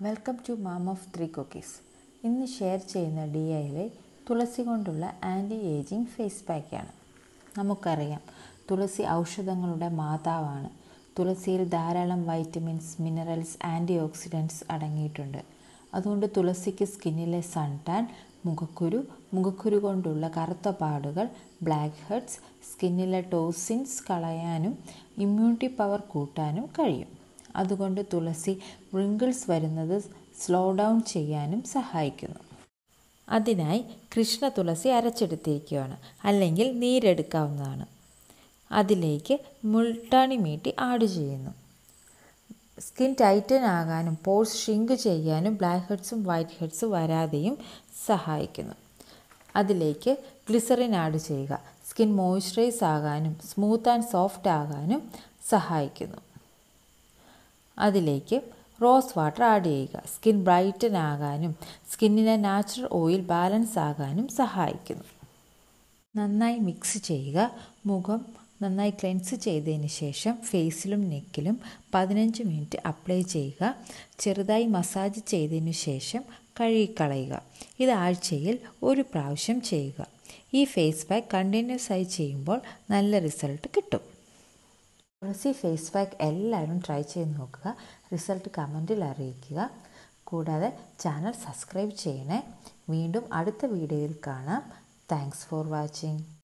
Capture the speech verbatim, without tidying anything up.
Welcome to mom of three cookies. ഇന്ന് share ചെയ്യുന്ന D I Y തുളസി കൊണ്ടുള്ള ആൻറ്റി ഏജിങ് ഫേസ് പാക്കാണ്. നമുക്കറിയാം, തുളസി ഔഷധങ്ങളുടെ മാതാവാണ്. തുളസിയിൽ ധാരാളം വൈറ്റമിൻസ്, മിനറൽസ്, ആൻറ്റി ഓക്സിഡൻറ്റ്സ് അടങ്ങിയിട്ടുണ്ട്. അതുകൊണ്ട് തുളസിക്ക് സ്കിന്നിലെ സൺ ടാൻ, മുഖക്കുരു, മുഖക്കുരു കൊണ്ടുള്ള കറുത്ത പാടുകൾ, ബ്ലാക്ക് ഹെഡ്സ്, സ്കിന്നിലെ ടോക്സിൻസ് കളയാനും ഇമ്മ്യൂണിറ്റി പവർ കൂട്ടാനും കഴിയും. അതുകൊണ്ട് തുളസി റിങ്കിൾസ് വരുന്നത് സ്ലോ ഡൗൺ ചെയ്യാനും സഹായിക്കുന്നു. അതിനായി കൃഷ്ണ തുളസി അരച്ചെടുത്തിരിക്കുകയാണ്, അല്ലെങ്കിൽ നീരെടുക്കാവുന്നതാണ്. അതിലേക്ക് മുൾട്ടാണി മീട്ടി ആഡ് ചെയ്യുന്നു. സ്കിൻ ടൈറ്റൻ ആകാനും പോർസ് ഷ്രിങ്ക് ചെയ്യാനും ബ്ലാക്ക് ഹെഡ്സും വൈറ്റ് ഹെഡ്സും വരാതെയും സഹായിക്കുന്നു. അതിലേക്ക് ഗ്ലിസറിൻ ആഡ് ചെയ്യുക. സ്കിൻ മോയ്സ്ചറൈസ് ആകാനും സ്മൂത്ത് ആൻഡ് സോഫ്റ്റ് ആകാനും സഹായിക്കുന്നു. അതിലേക്ക് റോസ് വാട്ടർ ആഡ് ചെയ്യുക. സ്കിൻ ബ്രൈറ്റൻ ആകാനും സ്കിന്നിലെ നാച്ചുറൽ ഓയിൽ ബാലൻസ് ആകാനും സഹായിക്കുന്നു. നന്നായി മിക്സ് ചെയ്യുക. മുഖം നന്നായി ക്ലെൻസ് ചെയ്തതിന് ശേഷം ഫേസിലും നെക്കിലും പതിനഞ്ച് മിനിറ്റ് അപ്ലൈ ചെയ്യുക. ചെറുതായി മസാജ് ചെയ്തതിന് ശേഷം കഴുകിക്കളയുക. ഇത് ആഴ്ചയിൽ ഒരു പ്രാവശ്യം ചെയ്യുക. ഈ ഫേസ് പാക്ക് കണ്ടിന്യൂസ് ആയി ചെയ്യുമ്പോൾ നല്ല റിസൾട്ട് കിട്ടും. തുളസി ഫേസ് പാക്ക് എല്ലാവരും ട്രൈ ചെയ്ത് നോക്കുക. റിസൾട്ട് കമൻറ്റിൽ അറിയിക്കുക. കൂടാതെ ചാനൽ സബ്സ്ക്രൈബ് ചെയ്യണേ. വീണ്ടും അടുത്ത വീഡിയോയിൽ കാണാം. Thanks for watching.